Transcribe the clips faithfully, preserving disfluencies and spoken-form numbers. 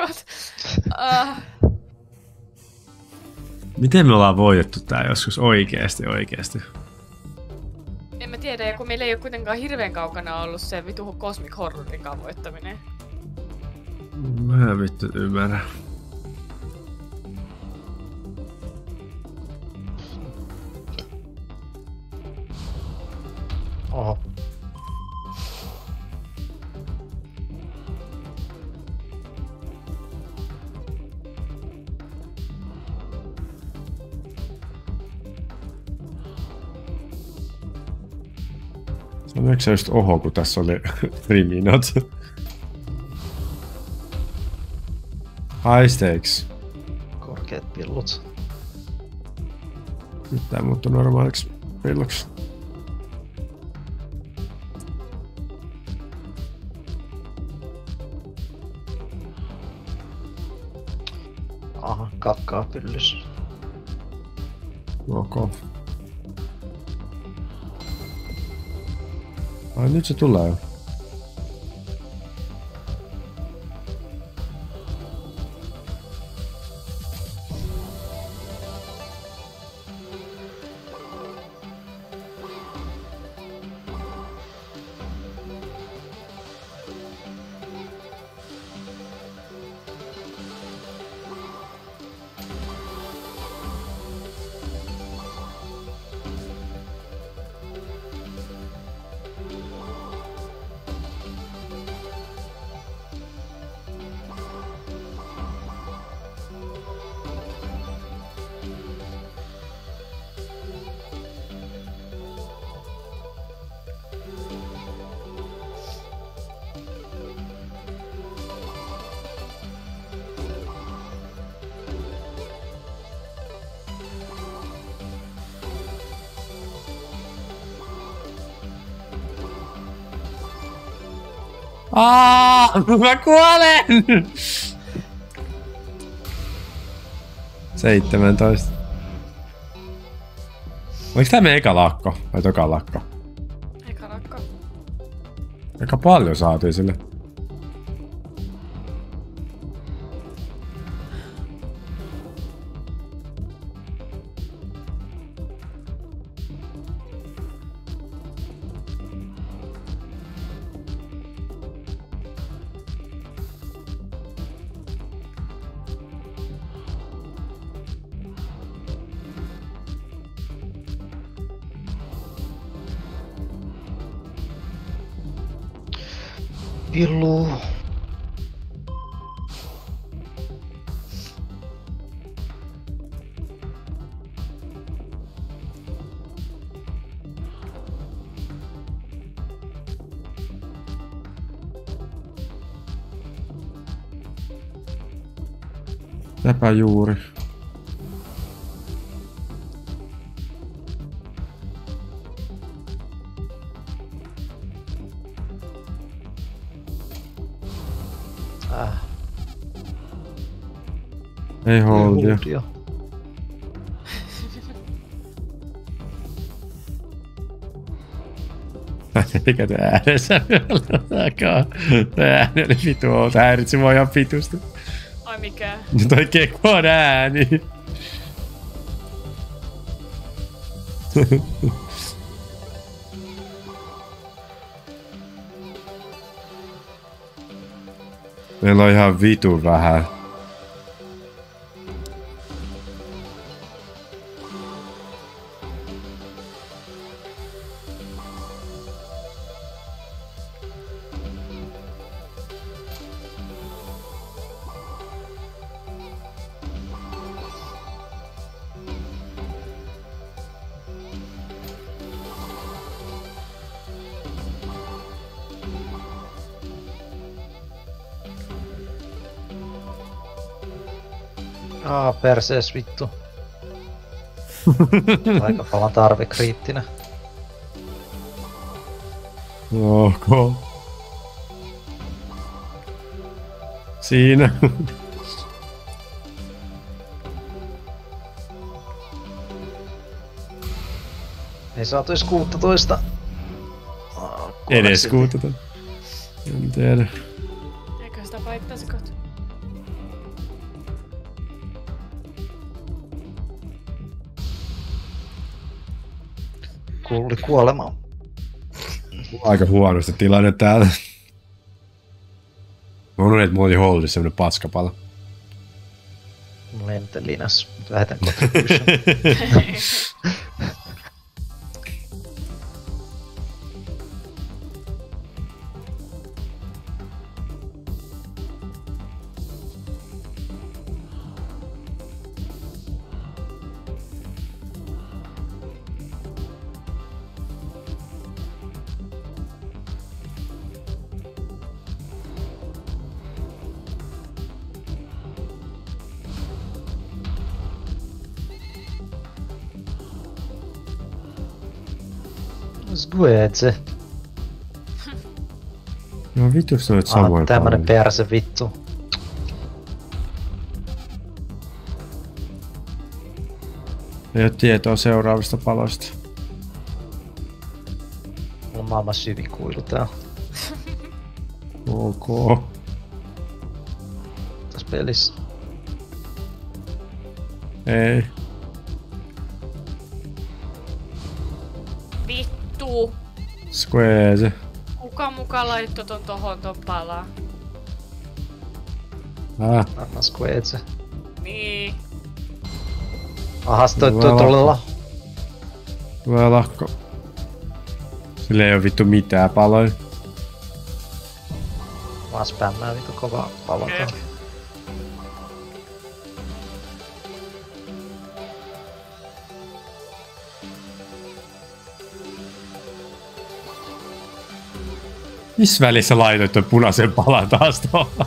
god. Uh. Miten me ollaan voitettu tää joskus oikeesti oikeesti? En mä tiedä, ja kun meillä ei oo kuitenkaan hirveen kaukana ollut se vitu Cosmic Horrorinkaan voittaminen. Mä en vittu ymmärrä. Oho. Sanoiko se just oho, kun tässä oli riminat? High stakes. Korkeat pillut. Nyt tää muuttui normaaliksi pilluksi. Aha, kakkaa pyllys. Ok. Ai nyt se tulee jo. Aa, mä kuolen! seitsemäntoista. Oliko tää meidän eka lakko? Vai toka lakko? Eka lakko. Aika paljon saatiin sille. Pillu. Täpä juuri. Äh. Ei holdia. Holdia. Mikä tää äänessä takaa? Tää ääni oli vitu outo. Häiritsi mua ihan vitusti. Ai mikä? No toi Kekon ääni. Meillä on ihan vitu vähän. Aa, persees vittu. Aika palan tarve kriittinen. Ok. Siinä. Ei saatu edes kuusitoista. Edes kuusitoista. En tiedä. Eikö sitä paittaisi kohta? kuuli kuolemaan. Aika huonosti tilanne täällä. Mä unohdin, että mulla oli holdissa semmonen paskapala. Mulla ei nyt linas. Lähetän contribution. Sgueze. No vitus noit Ah, samoin tämmönen paljon. perse vittu. Ei oo tietoa seuraavista paloista. Mulla on maailman syvin kuilu täällä. Ok. Tässä pelissä. Ei. Vittu! Squeeze. Kuka muka laittoi ton tohon ton palaan? Ah. Anna squeeze. Niin. Ahas toi toi Hyvä tuolla. Tulee lahko. Sillä ei oo vittu mitään paloja. Mä spämmään vittu kovaa paloa. Jep. Missä välissä laitoit ton punaisen palan taas tuolla?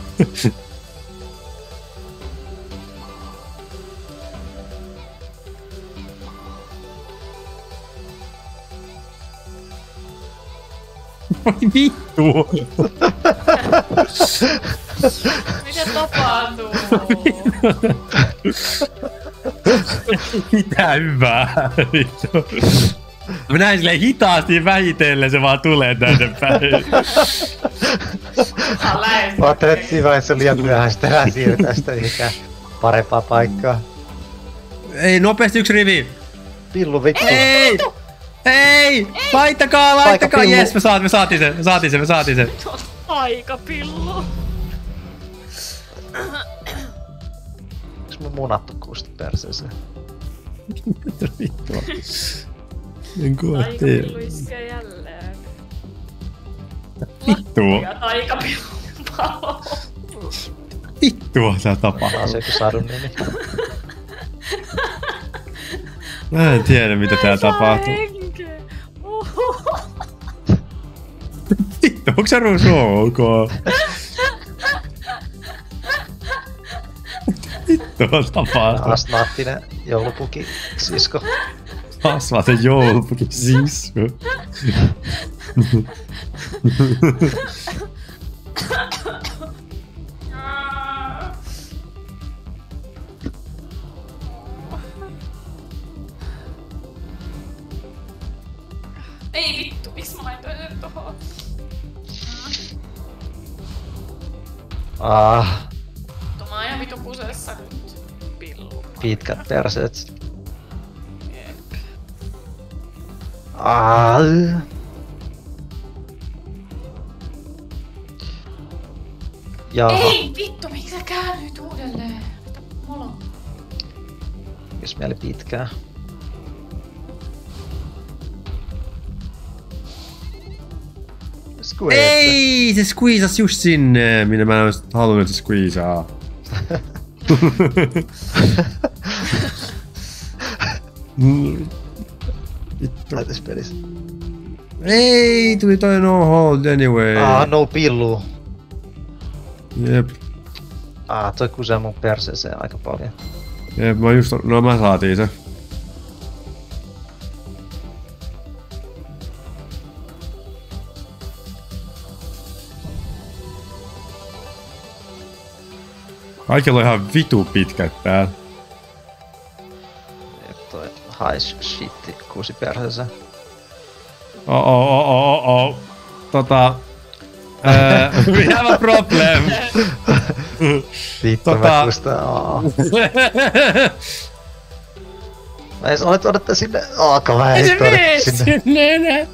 Voi vittu! Mitä tapahtuu? Mitä hyvää? Vittu. Mä näin silleen hitaasti vähitellen, se vaan tulee tänne päin. Mä lähes. Mä ajattelin, että siinä vaiheessa on liian myöhäistä enää siirrytään sitä mihinkään parempaa paikkaa. Ei, nopeasti yksi rivi! Pillu vittu. Ei! Ei! Laittakaa, laittakaa! Taikapillu. Jes, me, saat, me saatiin sen, me saatiin sen, me saatiin sen. Aikapillu. Onks mun munattu kuusta perseeseen? Mitä vittua? En koe tiedä. Aikapillu iskee jälleen. Vittua. Ja aikapillu palo. Vittua tää tapahtuu. Taas joku sadun nimi. Mä en tiedä mitä tää tapahtuu. Henkeä. Vittu, onks sä ruusu ok? Vittu on tapahtuu. Astmaattinen joulupuki sisko. Kasvaten joulupukin sisko. Ei vittu, miksi mä laitoin sen tohon? Ah, Vittu, mä oon ihan vitu kusessa nyt. Pillu. pitkät perseet. Jep. Ah. Jaha, Ei vittu, miksi sä käännyt uudelleen? Mulla on. jos mieli pitkää. Squeeze. Ei, se squeezas just sinne, minne mä en ois halunnut, että se squeezaa. Vittu. Laitais pelissä. Ei, tuli toi no hold anyway. Ah, no pillu. Jep, Ah, toi kusee mun perseeseen aika paljon. jep, mä just, no mä saatiin se. Kaikilla on ihan vitu pitkät täällä. Jep, toi high shitti kuusi perseeseen. Oh oh oh oh oh oh. Tota... Uh, we have a problem. Vittu Tota- mä kustaan. Aa. Mä en ole tuoda sinne. Aaka mä Ei en se tuoda mene sinne. sinne enää.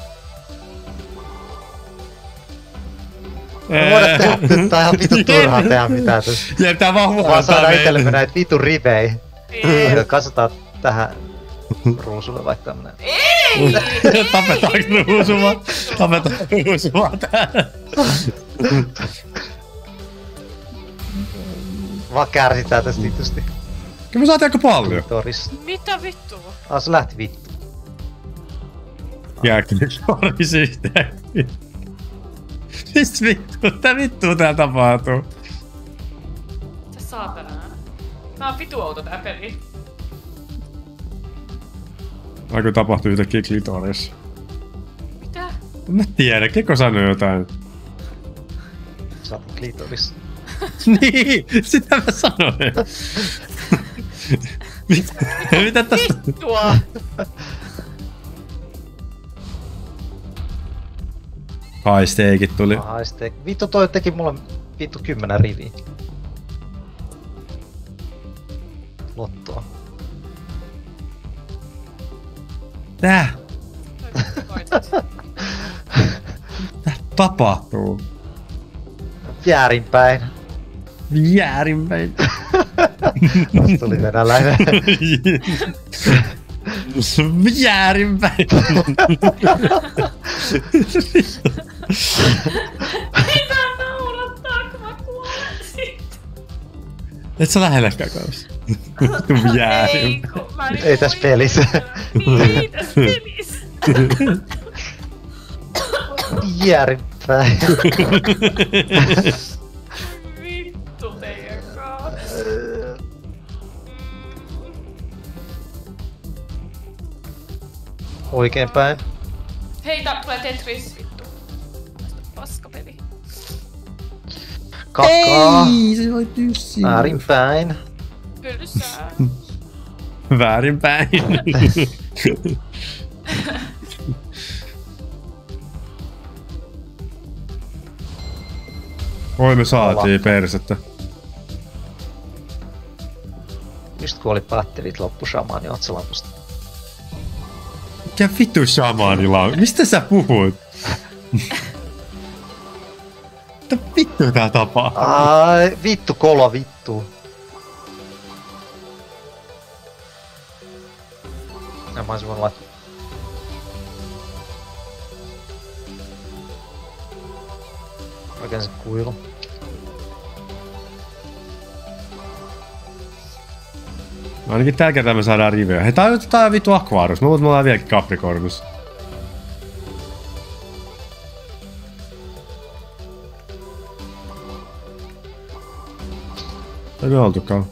Mä voidaan tehdä, tää on ihan vitu turhaa tehdä mitään tässä. Ja tää vaan Vaan huoltaa saada itsellemme meille. näitä vitu rivei. Ei. Katsotaan tähän ruusulle vaikka tämmönen. Ei! Tapetaanko ruusua? Tapetaanko ruusua täällä? Vaan kärsitään tästä vitusti. Kyllä me saatiin aika paljon. Toris. Mitä vittua? Ah, se lähti vittu. Jääkö nyt Toris yhtäkkiä? Siis vittu, mitä vittua täällä tapahtuu? Mitä saatanaa? Tää on vitu outo tää peli. Aiku tapahtui yhtäkkiä klitoris. Mitä? Mä tiedän, Keko sanoi jotain. Sä oot klitoris. Niin, sitä mä sanoin. Mitä, mitä tästä? Vittua! Haisteekit tuli. Aha, sitten. Vittu toi teki mulle vittu kymmenen riviä. Lottoa. Tää? Toi vittu koitat. Tää tapahtuu. Jäärinpäin. Jäärinpäin. Tosta tuli venäläinen. Jäärinpäin. Mitä naurattaa, kun mä kuolen siitä? Et sä lähellekään kanssa. Ei, Jäärinpäin. kun mä niin Ei tässä voin- pelissä. Niin, tässä pelissä. Jäärinpäin. Vittu teidän kanssa. Oikein päin. Hei, tää tulee Tetris, vittu. Tästä on paskapeli. Kakaa. se voi tyssiä. Väärinpäin. Tylsää. Väärinpäin. Oi me saatiin persettä. Just kun oli patterit loppu shamaani otsalampusta. Mikä vittu shamaanilla on? Mistä sä puhut? Mitä vittu tää tapahtuu? Ai, vittu kolo vittu. Ja mä oisin voinut laittaa. Oikein se kuilu. No ainakin tällä kertaa me saadaan riveä. Hei, tää on, tää on vittu Aquarius. Mä luulen, että me ollaan vieläkin Capricornus. Ei me oltukaan.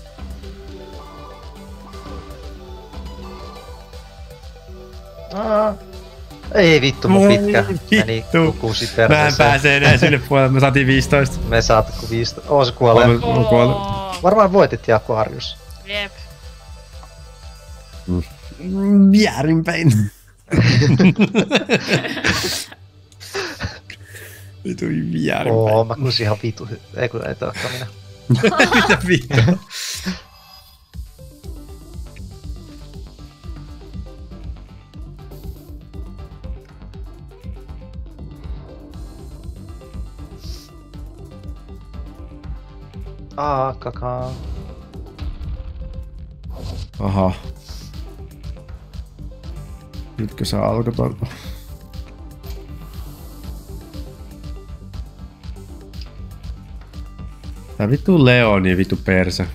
Aa. Ei vittu, mun pitkä meni kukusi Mä en perseeseen. pääse enää sinne puolelle. Me saatiin viisitoista. Me saat ku viisitoista. Oo se kuolee. Kolme. Mä kuolen. Oo. Varmaan voitit Aquarius. Jep. Väärinpäin. Vitu väärinpäin. Oo, mä kusin ihan vitu. hy- Ei kun ei toikaan minä. Mitä vittu? Aa, kakaa. Aha. Nytkö se alkoi ton? Tää vittu Leoni, vittu perse.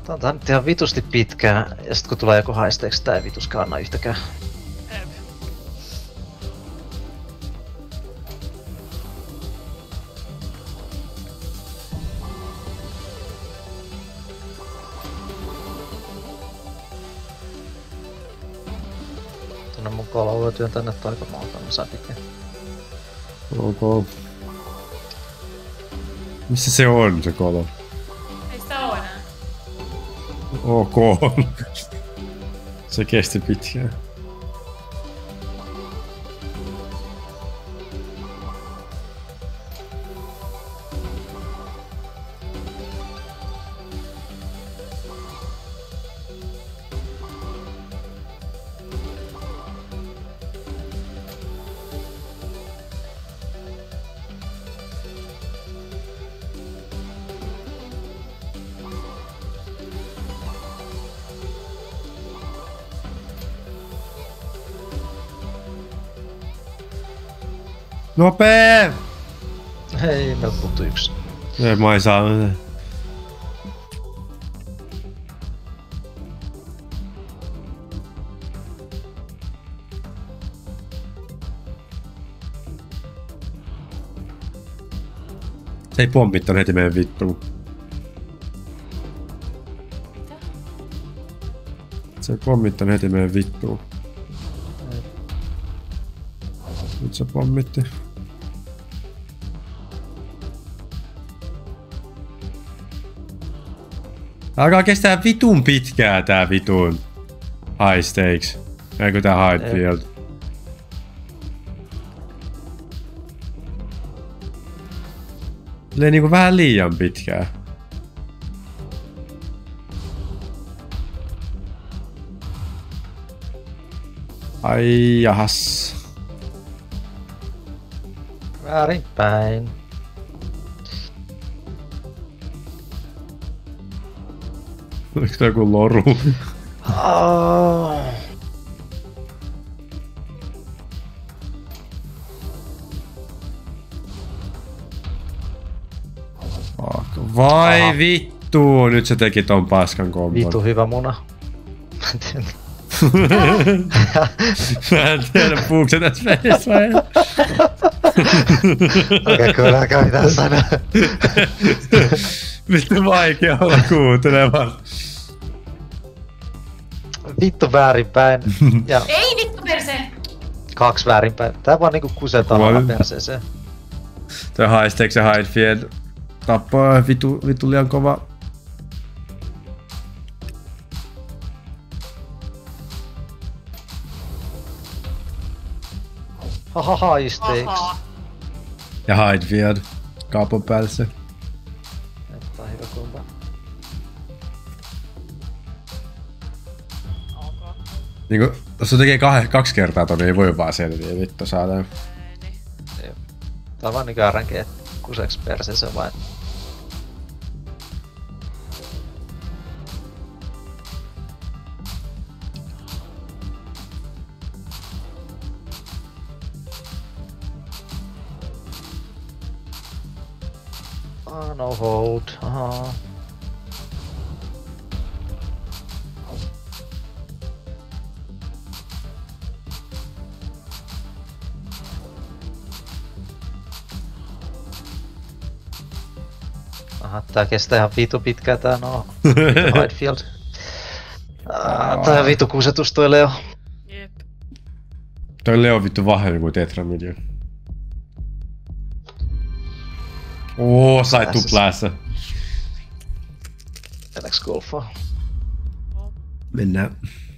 Tää on tää nyt ihan vitusti pitkää, ja sit kun tulee joku haisteeksi, tää ei vituskaan anna yhtäkään. Ep. Tuonne mun kolme työn tänne taikamalta, mä saan pitää. Ok. Missä se on, se kolo? Ei sitä oo enää. Ok. Se kesti pitkään. Nopee! Hei, meiltä puuttuu yksi. Ei, mä en saa. Se ei pommittanut heti meidän vittuun. Se ei pommittanut heti meidän vittuun. Nyt se pommitti. Alkaa kestää vitun pitkää tää vitun high stakes. Eikö tää hide field? Tulee niinku vähän liian pitkää. Ai jahas. Väärinpäin. Oliko tää joku loru? Oh. Vai Aha. vittu, nyt se teki ton paskan kombon. Vitu hyvä muna. Mä en tiedä, puhuuko se tässä pelissä vai? Okei, kyllä alkaa mitään sanoa. Vittu vaikea olla kuuntelemaan. Vittu väärinpäin. Ja Ei vittu perse! kaksi väärinpäin. Tää vaan niinku kusetaan Voi. aina perseeseen. Toi high stakes ja hide field tappaa vitu, vitu liian kova. Haha, high stakes. Ahaa. Ja hide field kaapon päälle se. Tää on hyvä kombo. Ok. Niinku, jos se tekee kah- kaksi kertaa ton, niin ei voi vaan selviä. Vittu saadaan. Niin. Tää on vaan niinku R N G kuseks perseeseen vain. Ah, no hold. Aha. Aha, tää kestää ihan vitu pitkään tää no. Hidefield. Ah, tää on vitu kusetus toi Leo. Jep. Toi Leo vittu vahvempi kuin Tetramidio. Oo, sai Tässä. tuplaassa. Mennäänkö golfaa? Mennään.